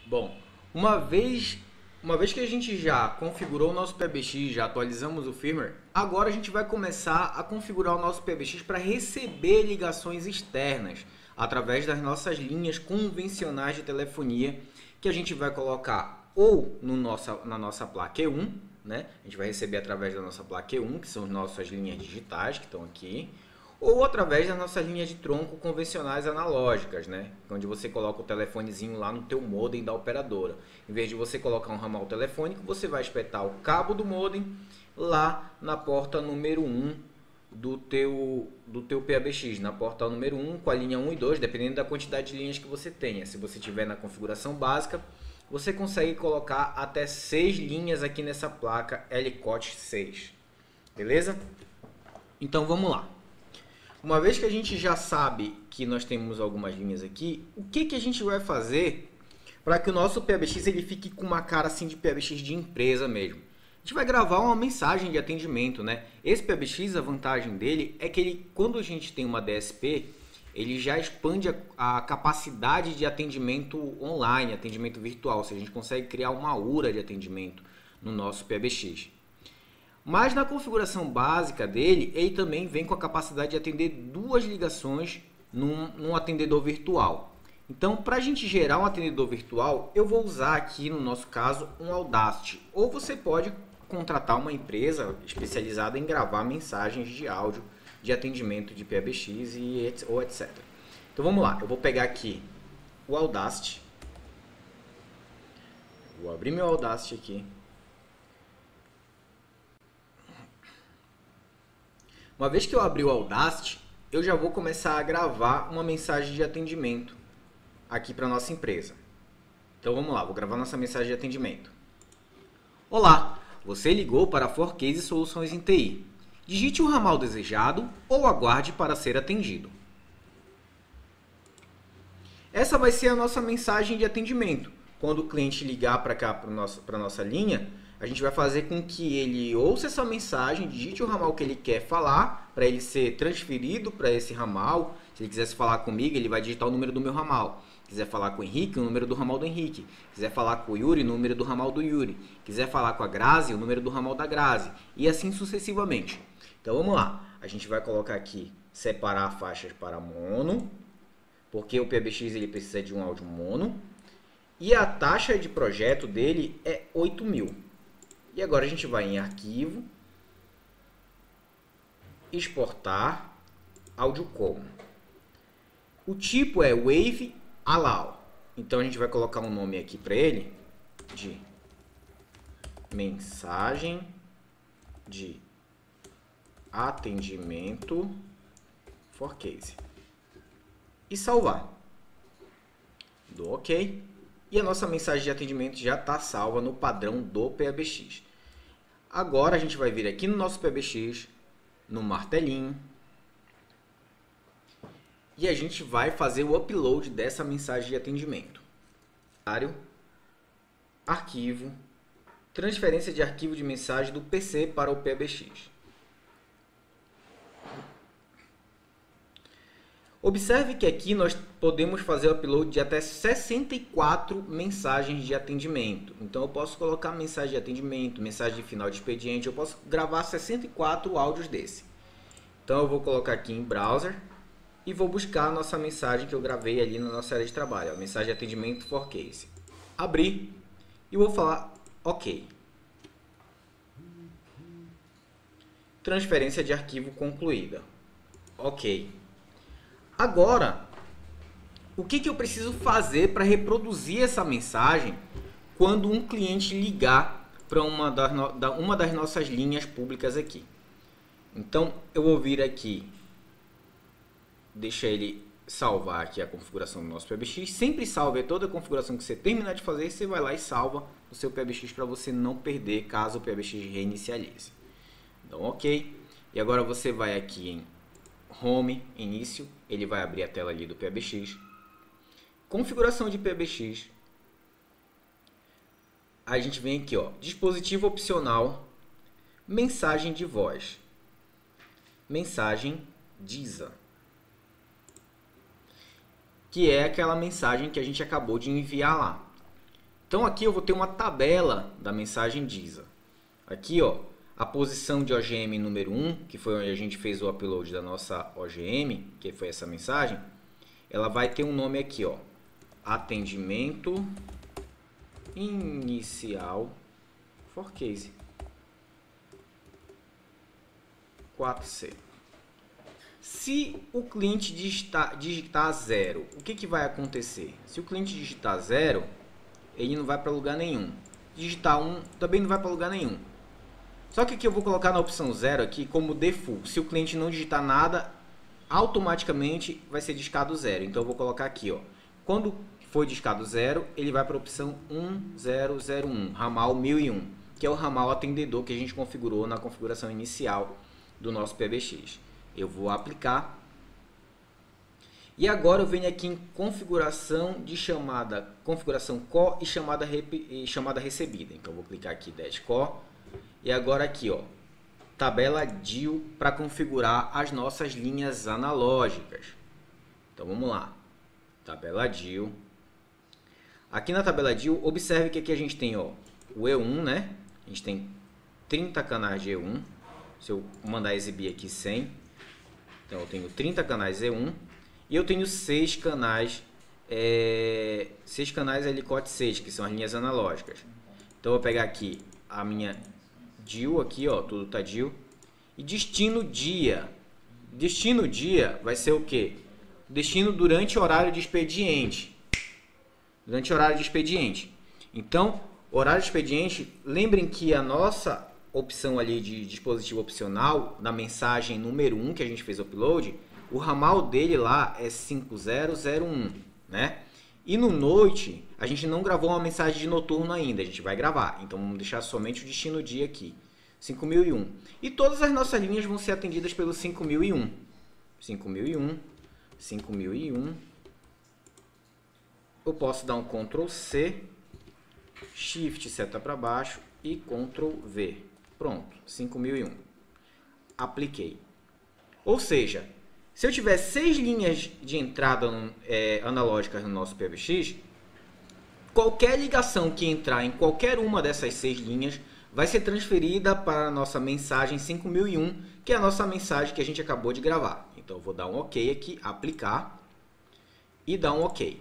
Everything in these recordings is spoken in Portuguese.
Bom, uma vez que a gente já configurou o nosso PBX, já atualizamos o firmware, agora a gente vai começar a configurar o nosso PBX para receber ligações externas através das nossas linhas convencionais de telefonia que a gente vai colocar ou no na nossa placa E1, né? A gente vai receber através da nossa placa E1, que são as nossas linhas digitais que estão aqui, ou através das nossas linhas de tronco convencionais analógicas, né? Onde você coloca o telefonezinho lá no teu modem da operadora. Em vez de você colocar um ramal telefônico, você vai espetar o cabo do modem lá na porta número 1 do teu PABX, na porta número 1 com a linha 1 e 2, dependendo da quantidade de linhas que você tenha. Se você tiver na configuração básica, você consegue colocar até 6 linhas aqui nessa placa LCOT 6. Beleza? Então vamos lá. Uma vez que a gente já sabe que nós temos algumas linhas aqui, o que a gente vai fazer para que o nosso PBX ele fique com uma cara assim de PBX de empresa mesmo? A gente vai gravar uma mensagem de atendimento, né? Esse PBX, a vantagem dele é que ele, quando a gente tem uma DSP, ele já expande a capacidade de atendimento online, atendimento virtual. Ou seja, a gente consegue criar uma URA de atendimento no nosso PBX. Mas na configuração básica dele, ele também vem com a capacidade de atender 2 ligações num atendedor virtual. Então, para a gente gerar um atendedor virtual, eu vou usar aqui, no nosso caso, um Audacity. Ou você pode contratar uma empresa especializada em gravar mensagens de áudio de atendimento de PBX ou etc. Então, vamos lá. Eu vou pegar aqui o Audacity. Vou abrir meu Audacity aqui. Uma vez que eu abri o Audacity, eu já vou começar a gravar uma mensagem de atendimento aqui para nossa empresa. Então vamos lá, vou gravar nossa mensagem de atendimento. Olá, você ligou para a Forcase Soluções em TI. Digite o ramal desejado ou aguarde para ser atendido. Essa vai ser a nossa mensagem de atendimento. Quando o cliente ligar para cá, para a nossa linha, a gente vai fazer com que ele ouça essa mensagem, digite o ramal que ele quer falar, para ele ser transferido para esse ramal. Se ele quisesse falar comigo, ele vai digitar o número do meu ramal. Quiser falar com o Henrique, o número do ramal do Henrique. Quiser falar com o Yuri, o número do ramal do Yuri. Quiser falar com a Grazi, o número do ramal da Grazi. E assim sucessivamente. Então vamos lá. A gente vai colocar aqui, separar faixas para mono, porque o PBX ele precisa de um áudio mono. E a taxa de projeto dele é 8.000. E agora a gente vai em arquivo, exportar, áudio como. O tipo é Wave Allow. Então a gente vai colocar um nome aqui para ele de mensagem de atendimento Forcase. E salvar. Dou OK. E a nossa mensagem de atendimento já está salva no padrão do PBX. Agora a gente vai vir aqui no nosso PBX, no martelinho, e a gente vai fazer o upload dessa mensagem de atendimento. Arquivo, transferência de arquivo de mensagem do PC para o PBX. Observe que aqui nós podemos fazer o upload de até 64 mensagens de atendimento. Então eu posso colocar mensagem de atendimento, mensagem de final de expediente, eu posso gravar 64 áudios desse. Então eu vou colocar aqui em browser e vou buscar a nossa mensagem que eu gravei ali na nossa área de trabalho, a mensagem de atendimento Forcase. Abrir e vou falar OK. Transferência de arquivo concluída. OK. Agora, o que eu preciso fazer para reproduzir essa mensagem quando um cliente ligar para uma das nossas linhas públicas aqui? Então, eu vou vir aqui, deixa ele salvar aqui a configuração do nosso PBX. Sempre salve toda a configuração que você terminar de fazer, você vai lá e salva o seu PBX para você não perder caso o PBX reinicialize. Então, OK. E agora você vai aqui em Home, início, ele vai abrir a tela ali do PBX. Configuração de PBX. A gente vem aqui, ó, dispositivo opcional, mensagem de voz, mensagem DISA, que é aquela mensagem que a gente acabou de enviar lá. Então aqui eu vou ter uma tabela da mensagem DISA. Aqui, ó, a posição de OGM número 1, que foi onde a gente fez o upload da nossa OGM, que foi essa mensagem, ela vai ter um nome aqui, ó, atendimento inicial for case 4C. Se o cliente digitar 0, o que vai acontecer? Se o cliente digitar 0, ele não vai para lugar nenhum. Digitar 1 também não vai para lugar nenhum. Só que aqui eu vou colocar na opção 0 aqui como default. Se o cliente não digitar nada, automaticamente vai ser discado 0. Então eu vou colocar aqui, ó. Quando for discado 0, ele vai para a opção 1001, ramal 1001, que é o ramal atendedor que a gente configurou na configuração inicial do nosso PBX. Eu vou aplicar. E agora eu venho aqui em configuração de chamada, configuração CO e chamada recebida. Então eu vou clicar aqui Dash CO. E agora aqui, ó, tabela DIL para configurar as nossas linhas analógicas. Então vamos lá. Tabela DIL. Aqui na tabela DIL, observe que aqui a gente tem, ó, o E1, né? A gente tem 30 canais de E1. Se eu mandar exibir aqui 100, então eu tenho 30 canais E1 e eu tenho 6 canais Alicote 6, que são as linhas analógicas. Então eu vou pegar aqui a minha DIL aqui, ó, tudo tá DIL. E destino dia. Destino dia vai ser o quê? Destino durante horário de expediente. Durante horário de expediente. Então, horário de expediente, lembrem que a nossa opção ali de dispositivo opcional, na mensagem número 1 que a gente fez upload, o ramal dele lá é 5001, né? E no noite, a gente não gravou uma mensagem de noturno ainda, a gente vai gravar. Então vamos deixar somente o destino dia aqui, 5001. E todas as nossas linhas vão ser atendidas pelo 5001. 5001, 5001. Eu posso dar um Ctrl C, Shift seta para baixo e Ctrl V. Pronto, 5001. Apliquei. Ou seja, se eu tiver 6 linhas de entrada analógicas no nosso PBX, qualquer ligação que entrar em qualquer uma dessas 6 linhas vai ser transferida para a nossa mensagem 5001, que é a nossa mensagem que a gente acabou de gravar. Então eu vou dar um OK aqui, aplicar e dar um OK.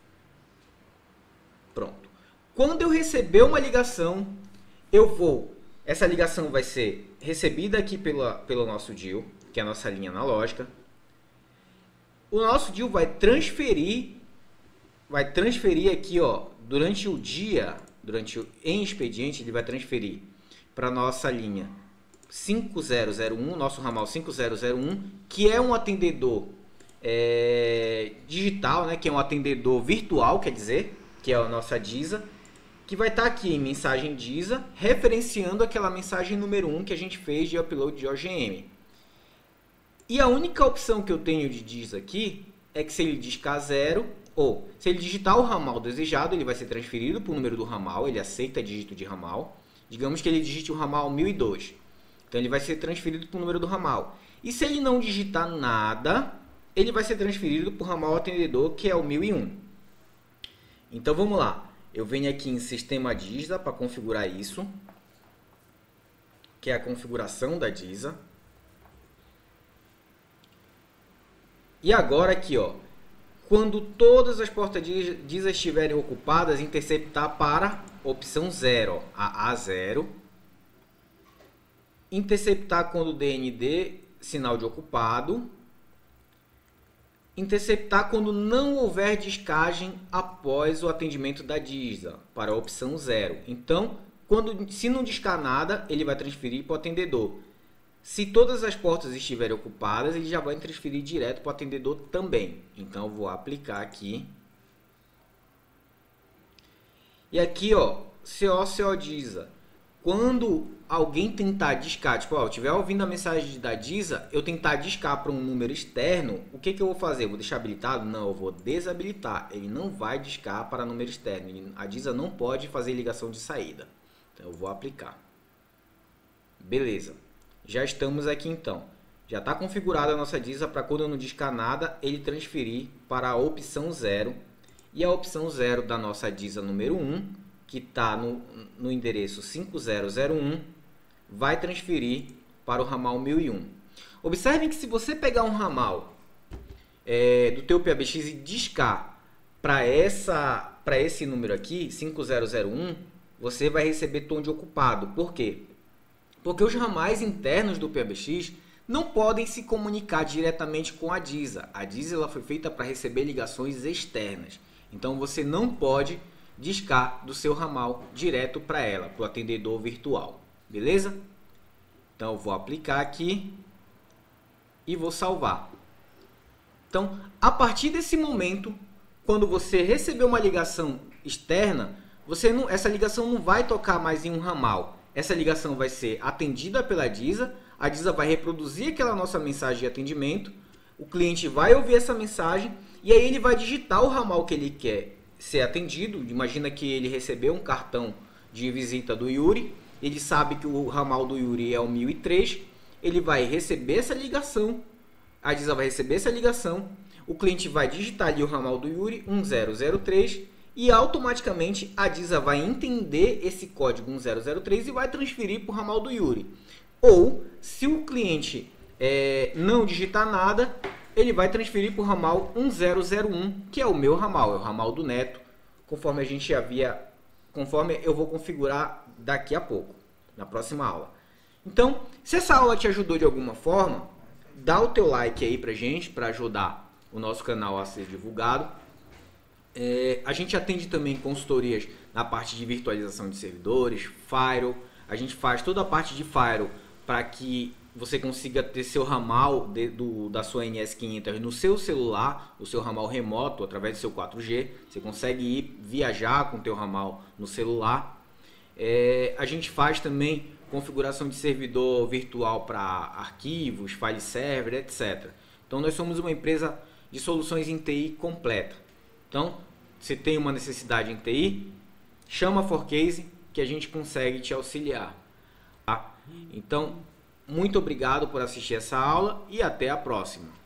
Pronto. Quando eu receber uma ligação, essa ligação vai ser recebida aqui pelo nosso DIL, que é a nossa linha analógica. O nosso DIL vai transferir aqui, ó, durante o dia, em expediente, ele vai transferir para a nossa linha 5001, nosso ramal 5001, que é um atendedor digital, né, que é um atendedor virtual, quer dizer, que é a nossa DISA, que vai estar aqui em mensagem DISA, referenciando aquela mensagem número 1 que a gente fez de upload de OGM. E a única opção que eu tenho de DISA aqui é que se ele discar 0, ou se ele digitar o ramal desejado, ele vai ser transferido para o número do ramal, ele aceita dígito de ramal. Digamos que ele digite o ramal 1002. Então ele vai ser transferido para o número do ramal. E se ele não digitar nada, ele vai ser transferido para o ramal atendedor, que é o 1001. Então vamos lá. Eu venho aqui em Sistema DISA para configurar isso, que é a configuração da DISA. E agora aqui, ó, quando todas as portas DISA estiverem ocupadas, interceptar para opção 0, a A0. Interceptar quando o DND, sinal de ocupado. Interceptar quando não houver descagem após o atendimento da DISA, para a opção 0. Então, se não discar nada, ele vai transferir para o atendedor. Se todas as portas estiverem ocupadas, ele já vai transferir direto para o atendedor também. Então, eu vou aplicar aqui. E aqui, ó, CO DISA. Quando alguém tentar discar, tipo, ó, eu estiver ouvindo a mensagem da DISA, eu tentar discar para um número externo, o que eu vou fazer? Eu vou deixar habilitado? Não, eu vou desabilitar. Ele não vai discar para número externo. A DISA não pode fazer ligação de saída. Então, eu vou aplicar. Beleza. Já estamos aqui então. Já está configurada a nossa DISA para quando eu não discar nada, ele transferir para a opção 0. E a opção 0 da nossa DISA número 1 que está no endereço 5001 vai transferir para o ramal 1001. Observem que se você pegar um ramal do teu PABX e discar para esse número aqui, 5001, você vai receber tom de ocupado. Por quê? Porque os ramais internos do PABX não podem se comunicar diretamente com a DISA. A DISA ela foi feita para receber ligações externas. Então você não pode discar do seu ramal direto para ela, para o atendedor virtual. Beleza? Então eu vou aplicar aqui e vou salvar. Então, a partir desse momento, quando você receber uma ligação externa, essa ligação não vai tocar mais em um ramal. Essa ligação vai ser atendida pela DISA, a DISA vai reproduzir aquela nossa mensagem de atendimento, o cliente vai ouvir essa mensagem e aí ele vai digitar o ramal que ele quer ser atendido. Imagina que ele recebeu um cartão de visita do Yuri, ele sabe que o ramal do Yuri é o 1003, ele vai receber essa ligação, a DISA vai receber essa ligação, o cliente vai digitar ali o ramal do Yuri, 1003, e automaticamente a DISA vai entender esse código 1003 e vai transferir para o ramal do Yuri. Ou, se o cliente não digitar nada, ele vai transferir para o ramal 1001, que é o meu ramal, é o ramal do Neto, conforme eu vou configurar daqui a pouco, na próxima aula. Então, se essa aula te ajudou de alguma forma, dá o teu like aí pra gente, para ajudar o nosso canal a ser divulgado. A gente atende também consultorias na parte de virtualização de servidores, Firewall. A gente faz toda a parte de Firewall para que você consiga ter seu ramal da sua NS500 no seu celular, o seu ramal remoto através do seu 4G. Você consegue viajar com o teu ramal no celular. A gente faz também configuração de servidor virtual para arquivos, file server, etc. Então nós somos uma empresa de soluções em TI completa. Então, se tem uma necessidade em TI, chama a Forcase que a gente consegue te auxiliar. Tá? Então, muito obrigado por assistir essa aula e até a próxima.